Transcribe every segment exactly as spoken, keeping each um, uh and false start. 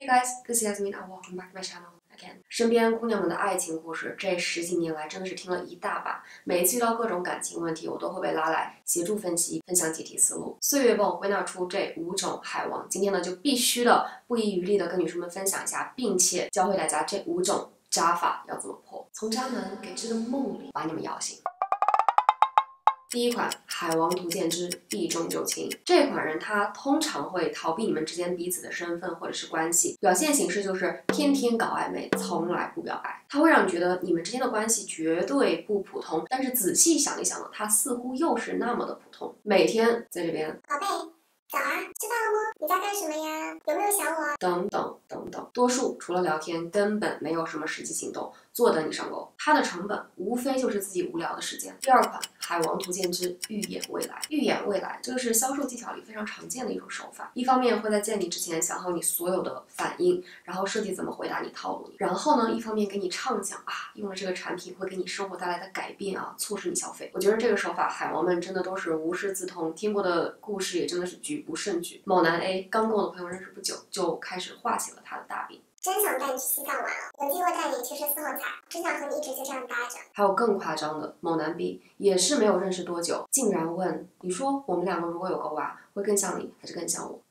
Hey guys, this is Yasmin and welcome back to my channel again. 身边姑娘们的爱情故事，这十几年来真的是听了一大把。每一次遇到各种感情问题，我都会被拉来协助分析，分享解题思路。岁月帮我归纳出这五种海王，今天呢就必须的不遗余力的跟女生们分享一下，并且教会大家这五种渣法要怎么破，从渣男给这个梦里把你们摇醒。第一款海王图鉴之避重就轻，这款人他通常会逃避你们之间彼此的身份或者是关系，表现形式就是天天搞暧昧，从来不表白。他会让你觉得你们之间的关系绝对不普通，但是仔细想一想呢，他似乎又是那么的普通。每天在这边， 宝贝，早啊，吃饭了吗？你在干什么呀？有没有想我？ 等等等等，多数除了聊天，根本没有什么实际行动，坐等你上钩。它的成本无非就是自己无聊的时间。第二款海王图鉴之预演未来，预演未来这个是销售技巧里非常常见的一种手法。一方面会在见你之前想好你所有的反应，然后设计怎么回答你，套路你。然后呢，一方面给你畅想啊，用了这个产品会给你生活带来的改变啊，促使你消费。我觉得这个手法海王们真的都是无师自通，听过的故事也真的是举不胜举。某男 A 刚跟我的朋友认识不久，就开始画起了他的大饼。 真想带你去西藏玩了，有机会带你去吃四合彩，真想和你一直就这样待着。 还有更夸张的，某男 B 也是没有认识多久，竟然问你说我们两个如果有个娃，会更像你还是更像我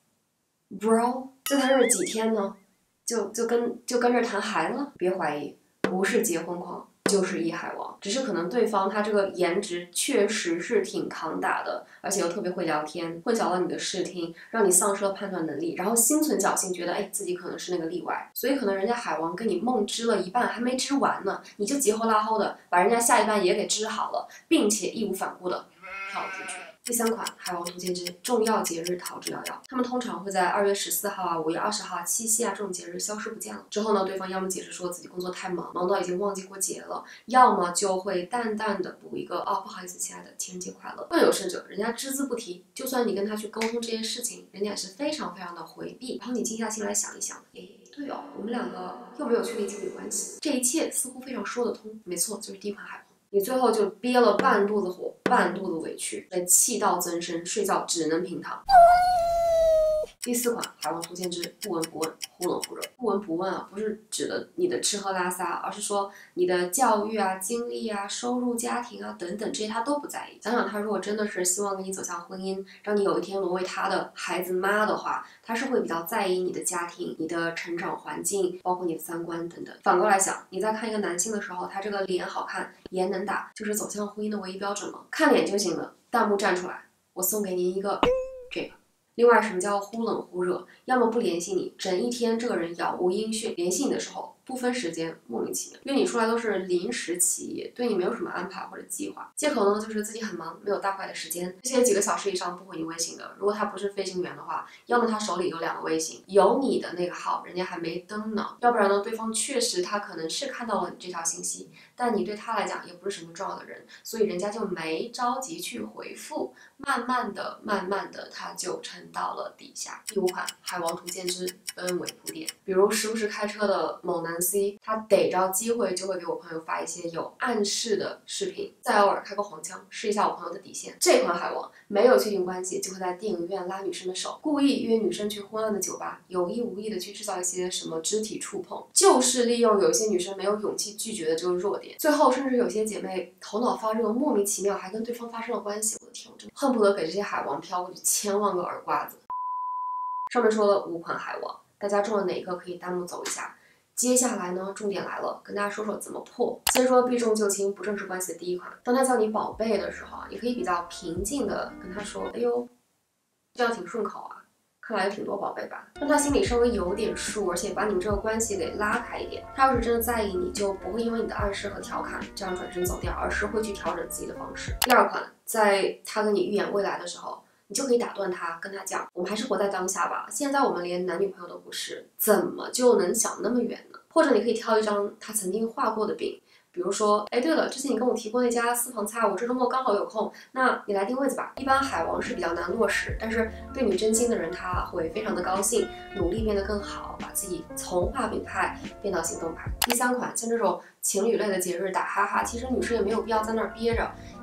？Bro， 这才认识几天呢，就就跟就跟着谈孩子了？别怀疑，不是结婚狂。就是一海王，只是可能对方他这个颜值确实是挺扛打的，而且又特别会聊天，混淆了你的视听，让你丧失了判断能力，然后心存侥幸，觉得哎自己可能是那个例外，所以可能人家海王跟你梦织了一半还没织完呢，你就急吼拉吼的把人家下一半也给织好了，并且义无反顾的跳出去。第三款海王图鉴之重要节日逃之夭夭，他们通常会在二月十四号啊、五月二十号、七夕啊这种节日消失不见了。之后呢，对方要么解释说自己工作太忙，忙到已经忘记过节了，要么就会淡淡的补一个哦，不好意思，亲爱的，情人节快乐。更有甚者，人家只字不提，就算你跟他去沟通这件事情，人家也是非常非常的回避。然后你静下心来想一想，诶，对哦，我们两个又没有确立情侣关系，这一切似乎非常说得通。没错，就是第一款海王。你最后就憋了半肚子火，半肚子委屈，被气到增生，睡觉只能平躺。第四款海王图鉴之不闻不问，忽冷忽热。不闻不问啊，不是指的你的吃喝拉撒，而是说你的教育啊、经历啊、收入、家庭啊等等这些他都不在意。想想他如果真的是希望跟你走向婚姻，让你有一天沦为他的孩子妈的话，他是会比较在意你的家庭、你的成长环境，包括你的三观等等。反过来想，你在看一个男性的时候，他这个脸好看、颜能打，就是走向婚姻的唯一标准吗？看脸就行了。弹幕站出来，我送给您一个这个。另外，什么叫忽冷忽热？要么不联系你，整一天这个人杳无音讯；联系你的时候不分时间，莫名其妙，约你出来都是临时起意，对你没有什么安排或者计划。借口呢就是自己很忙，没有大块的时间，这些几个小时以上不回你微信的。如果他不是飞行员的话，要么他手里有两个微信，有你的那个号人家还没登呢，要不然呢对方确实他可能是看到了你这条信息，但你对他来讲也不是什么重要的人，所以人家就没着急去回复。慢慢的慢慢的他就沉到了底下。第五款海王图鉴之氛围铺垫，比如时不时开车的某男 C， 他逮着机会就会给我朋友发一些有暗示的视频，再偶尔开个黄腔试一下我朋友的底线。这款海王没有确定关系，就会在电影院拉女生的手，故意约女生去昏暗的酒吧，有意无意的去制造一些什么肢体触碰，就是利用有一些女生没有勇气拒绝的这个弱点。最后甚至有些姐妹头脑发热，莫名其妙还跟对方发生了关系。我的天，我真的恨不得给这些海王飘过去千万个耳刮子。上面说了五款海王，大家中了哪一个可以弹幕走一下。接下来呢，重点来了，跟大家说说怎么破。先说避重就轻不正式关系的第一款，当他叫你宝贝的时候啊，你可以比较平静的跟他说，哎呦，这样挺顺口啊，看来有挺多宝贝吧，让他心里稍微有点数，而且把你们这个关系给拉开一点。他要是真的在意你，就不会因为你的暗示和调侃这样转身走掉，而是会去调整自己的方式。第二款，在他跟你预演未来的时候，你就可以打断他，跟他讲，我们还是活在当下吧，现在我们连男女朋友都不是，怎么就能想那么远呢？或者你可以挑一张他曾经画过的饼，比如说，哎，对了，之前你跟我提过那家私房菜，我这周末刚好有空，那你来订位子吧。一般海王是比较难落实，但是对你真心的人他会非常的高兴，努力变得更好，把自己从画饼派变到行动派。第三款，像这种情侣类的节日打哈哈，其实女生也没有必要在那儿憋着。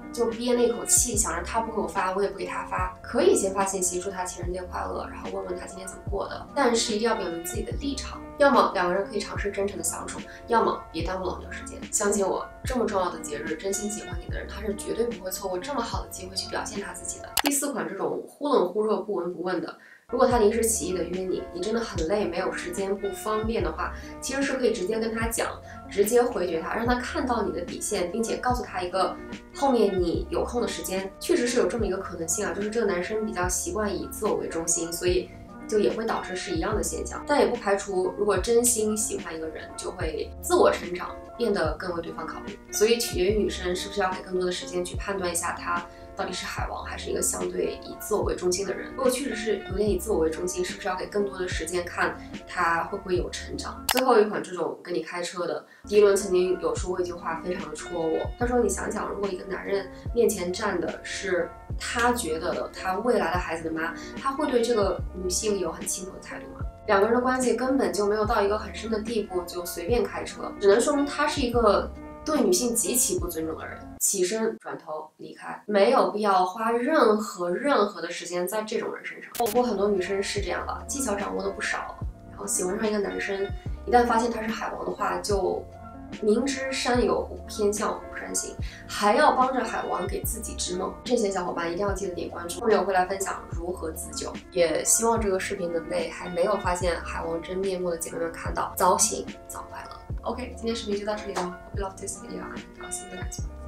就憋那口气，想着他不给我发，我也不给他发。可以先发信息祝他情人节快乐，然后问问他今天怎么过的，但是一定要表明自己的立场。要么两个人可以尝试真诚的相处，要么别耽误了很多时间。相信我，这么重要的节日，真心喜欢你的人，他是绝对不会错过这么好的机会去表现他自己的。第四款这种忽冷忽热、不闻不问的。如果他临时起意的约你，你真的很累，没有时间，不方便的话，其实是可以直接跟他讲，直接回绝他，让他看到你的底线，并且告诉他一个后面你有空的时间。确实是有这么一个可能性啊，就是这个男生比较习惯以自我为中心，所以就也会导致是一样的现象。但也不排除，如果真心喜欢一个人，就会自我成长，变得更为对方考虑。所以取决于女生是不是要给更多的时间去判断一下他到底是海王还是一个相对以自我为中心的人。如果确实是有点以自我为中心，是不是要给更多的时间看他会不会有成长？最后一款这种跟你开车的，第一轮曾经有说过一句话非常的戳我，他说你想想，如果一个男人面前站的是他觉得的他未来的孩子的妈，他会对这个女性有很轻浮的态度吗？两个人的关系根本就没有到一个很深的地步就随便开车，只能说明他是一个对女性极其不尊重的人，起身转头离开，没有必要花任何任何的时间在这种人身上。不过很多女生是这样的，技巧掌握的不少，然后喜欢上一个男生，一旦发现他是海王的话，就明知山有虎，偏向虎山行，还要帮着海王给自己织梦。这些小伙伴一定要记得点关注，后面我会来分享如何自救，也希望这个视频能被还没有发现海王真面目的姐妹们看到，早醒早快乐。OK， 今天视频就到这里了。Hope you love this video and I'll see you in the next one.